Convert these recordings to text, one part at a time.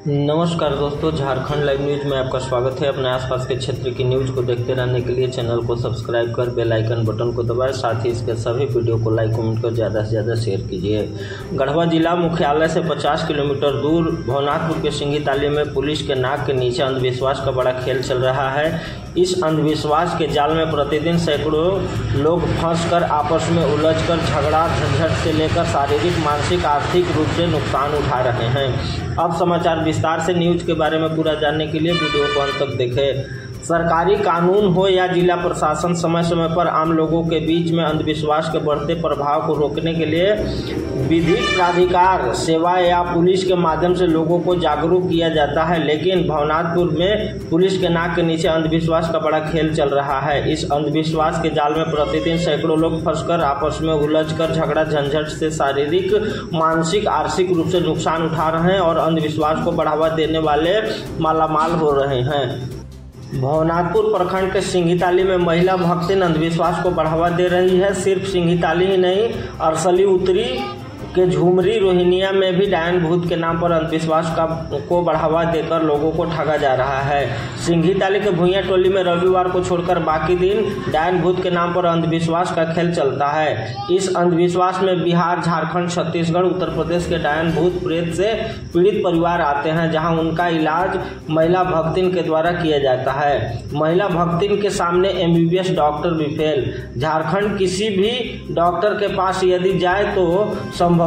नमस्कार दोस्तों, Jharkhand live news में आपका स्वागत है। अपने आसपास के क्षेत्र की न्यूज को देखते रहने के लिए चैनल को सब्सक्राइब कर बेल आइकन बटन को दबाएं। साथ ही इसके सभी वीडियो को लाइक कमेंट कर ज़्यादा से ज़्यादा शेयर कीजिए। गढ़वा जिला मुख्यालय से 50 किलोमीटर दूर भवनाथपुर के सिंघी ताली में पुलिस के नाक के नीचे अंधविश्वास का बड़ा खेल चल रहा है। इस अंधविश्वास के जाल में प्रतिदिन सैकड़ों लोग फंसकर आपस में उलझकर झगड़ा झंझट से लेकर शारीरिक, मानसिक, आर्थिक रूप से नुकसान उठा रहे हैं। अब समाचार विस्तार से। न्यूज के बारे में पूरा जानने के लिए वीडियो को अंत तक देखें। सरकारी कानून हो या जिला प्रशासन समय समय पर आम लोगों के बीच में अंधविश्वास के बढ़ते प्रभाव को रोकने के लिए विधिक प्राधिकार सेवा या पुलिस के माध्यम से लोगों को जागरूक किया जाता है, लेकिन भवनाथपुर में पुलिस के नाक के नीचे अंधविश्वास का बड़ा खेल चल रहा है। इस अंधविश्वास के जाल में प्रतिदिन सैकड़ों लोग फंसकर आपस में उलझकर झगड़ा झंझट से शारीरिक, मानसिक, आर्थिक रूप से नुकसान उठा रहे हैं और अंधविश्वास को बढ़ावा देने वाले मालामाल हो रहे हैं। भवनाथपुर प्रखंड के सिंघी ताली में महिला भक्तिन अंधविश्वास को बढ़ावा दे रही है। सिर्फ सिंघी ताली ही नहीं, अरसली उत्तरी के झुमरी रोहिनिया में भी डायन भूत के नाम पर अंधविश्वास को बढ़ावा देकर लोगों को ठगा जा रहा है। सिंघी ताली के भुइयां टोली में रविवार को छोड़कर बाकी दिन डायन भूत के नाम पर अंधविश्वास का खेल चलता है। इस अंधविश्वास में बिहार, झारखंड, छत्तीसगढ़, उत्तर प्रदेश के डायन भूत प्रेत से पीड़ित परिवार आते हैं, जहां उनका इलाज महिला भक्तिन के द्वारा किया जाता है। महिला भक्तिन के सामने MBBS डॉक्टर भी फेल। झारखंड किसी भी डॉक्टर के पास यदि जाए तो संभवतः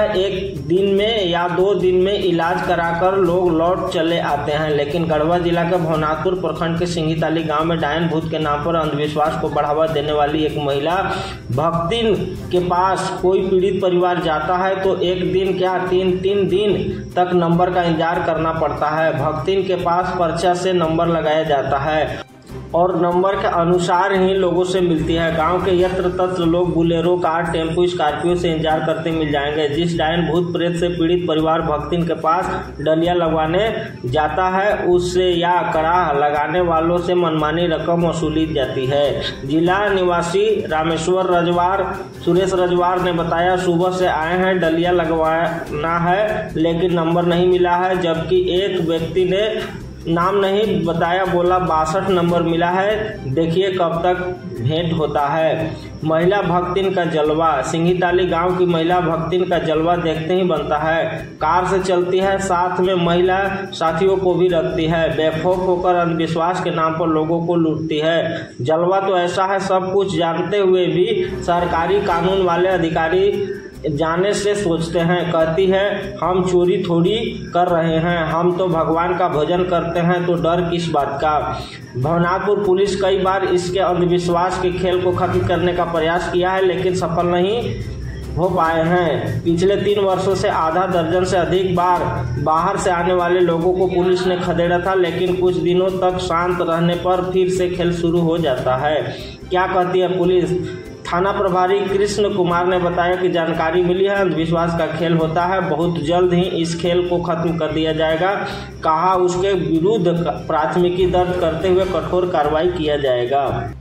एक दिन में या 2 दिन में इलाज कराकर लोग लौट चले आते हैं, लेकिन गढ़वा जिला के भवनाथपुर प्रखंड के सिंघी ताली गांव में डायन भूत के नाम पर अंधविश्वास को बढ़ावा देने वाली एक महिला भक्तिन के पास कोई पीड़ित परिवार जाता है तो एक दिन क्या 3 दिन तक नंबर का इंतजार करना पड़ता है। भक्तिन के पास पर्चा से नंबर लगाया जाता है और नंबर के अनुसार ही लोगों से मिलती है। गांव के यत्र तत्र लोग बुलेरो, कार, टेम्पो, स्कॉर्पियो से इंतजार करते मिल जाएंगे। जिस डायन भूत प्रेत से पीड़ित परिवार भक्तिन के पास डलिया लगवाने जाता है, उससे या कड़ा लगाने वालों से मनमानी रकम वसूली जाती है। जिला निवासी रामेश्वर रजवार सुरेश रजवार ने बताया, सुबह से आए हैं, डलिया लगवाना है लेकिन नंबर नहीं मिला है। जबकि एक व्यक्ति ने नाम नहीं बताया, बोला 62 नंबर मिला है, देखिए कब तक भेंट होता है। महिला भक्तिन का जलवा। सिंघी ताली गांव की महिला भक्तिन का जलवा देखते ही बनता है। कार से चलती है, साथ में महिला साथियों को भी रखती है, बेखौफ होकर अंधविश्वास के नाम पर लोगों को लूटती है। जलवा तो ऐसा है, सब कुछ जानते हुए भी सरकारी कानून वाले अधिकारी जाने से सोचते हैं। कहती है, हम चोरी थोड़ी कर रहे हैं, हम तो भगवान का भजन करते हैं, तो डर किस बात का। भवनाथपुर पुलिस कई बार इसके अंधविश्वास के खेल को खत्म करने का प्रयास किया है, लेकिन सफल नहीं हो पाए हैं। पिछले 3 वर्षों से आधा दर्जन से अधिक बार बाहर से आने वाले लोगों को पुलिस ने खदेड़ा था, लेकिन कुछ दिनों तक शांत रहने पर फिर से खेल शुरू हो जाता है। क्या कहती है पुलिस? थाना प्रभारी कृष्ण कुमार ने बताया कि जानकारी मिली है, अंधविश्वास का खेल होता है, बहुत जल्द ही इस खेल को खत्म कर दिया जाएगा। कहा, उसके विरुद्ध प्राथमिकी दर्ज करते हुए कठोर कार्रवाई किया जाएगा।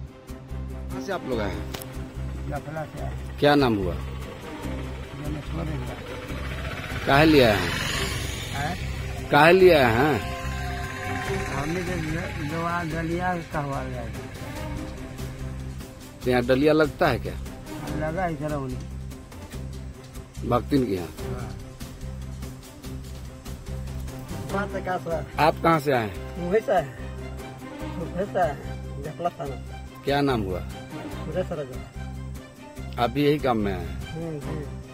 कहाँ से आप लोग आए? क्या नाम हुआ? काहे लिए आए हैं? काहे लिए आए हैं? यहाँ डलिया लगता है क्या? लगा है जरा भक्तिन के यहाँ। आप कहाँ से आए? क्या नाम हुआ? आप भी यही काम में आए?